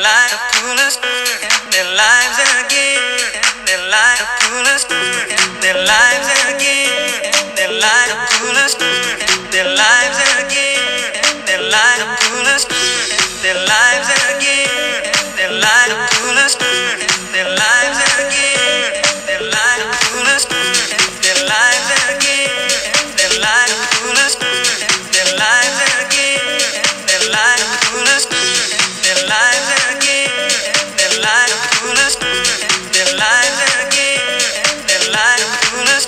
light to pull us, their lives again, their light to pull us, their lives again, their light to pull us, their lives again, their light to pull us, their lives again, their light to pull us, their lives again, their light to pull us, their lives again, their light to pull us, their lives again, their light to pull us, their lives again, their light to pull us, their lives again, their light to pull us.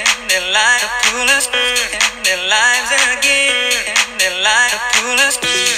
Their lives again, their light to pull us.